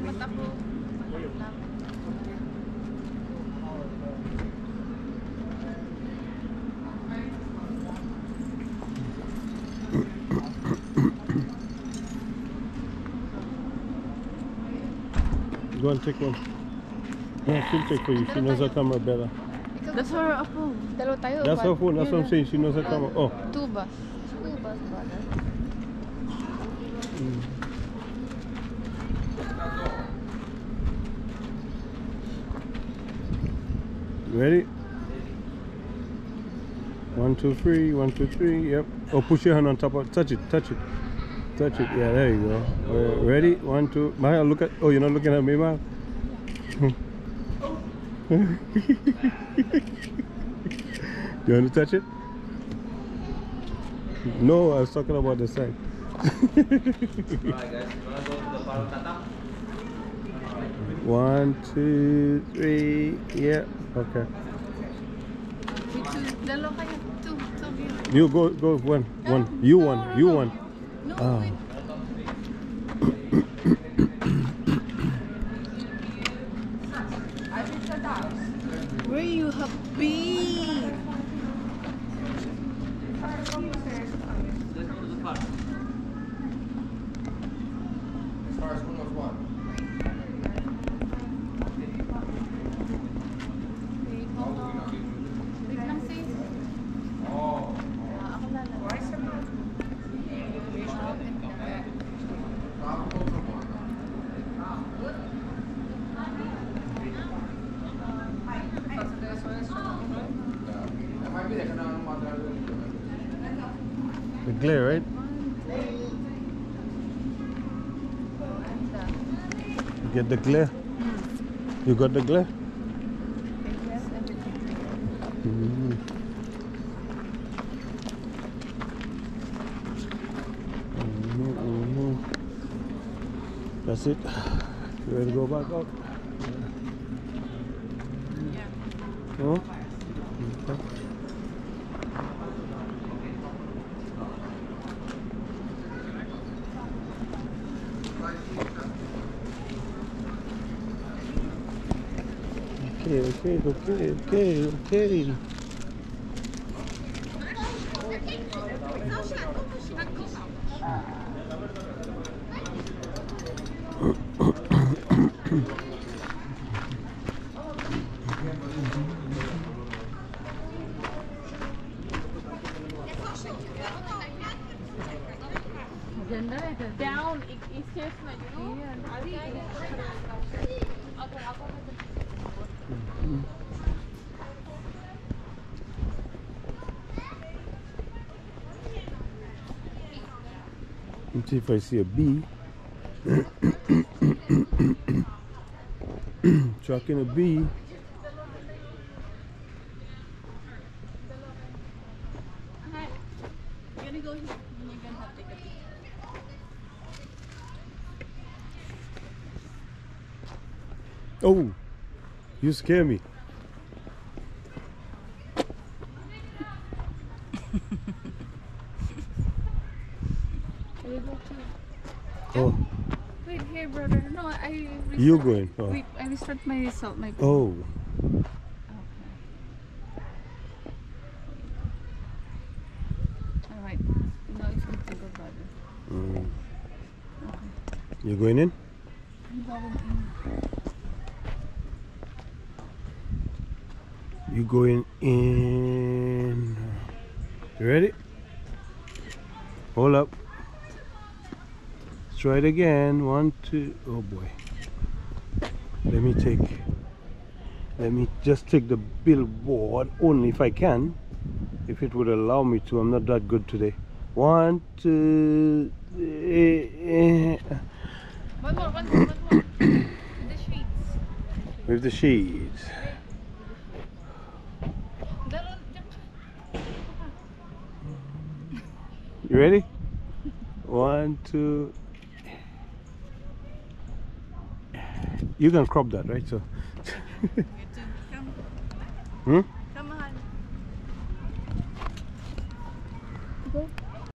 Salamat ako. Go and take one. No, she'll take for you. She knows the camera better. That's her phone. Dalawa tayo. That's her phone. That's what I'm saying. She knows the camera. Oh. Two bus. Brother. Ready? 1, 2, 3. 1, 2, 3. Yep. Oh, push your hand on top of. Touch it. Touch it. Touch it. Yeah, there you go. Ready? 1, 2. Maya, look at. Oh, you're not looking at me, Maya. You want to touch it? No, I was talking about the side. Alright guys, you wanna go to the parang tatak? 1, 2, 3. Yeah. Okay. Dalawa kayo. Two of you. You go one. You one. You one. No, Ah. wait. Where you have been? Let's go to the park. As far as who knows what. Wait lang sis. Oh. Ako lalabas. The glare, right? You get the glare? You got the glare? Yes, everything. That's it. You ready to go back up? Yeah. Oh? Okay. Okay. Down, istiyorsan you Let's see if I see a bee. Tracking a bee. You're gonna go here and you're gonna have to take a peek. Oh, you scare me. Can you go too? Oh, Wait here, brother. No, you going? Oh. Wait, I restart my phone. Oh. Alright. Now it's good to go, brother. Okay. You going in? I'm going in. You going in? You ready? Hold up. Let's try it again. 1, 2. Oh boy. Let me just take the billboard only if I can. If it would allow me to. I'm not that good today. 1, 2, 3. One more. The sheets. With the sheets. You ready? 1, 2. You can crop that, right? So. Come. Hmm? Come on. Go.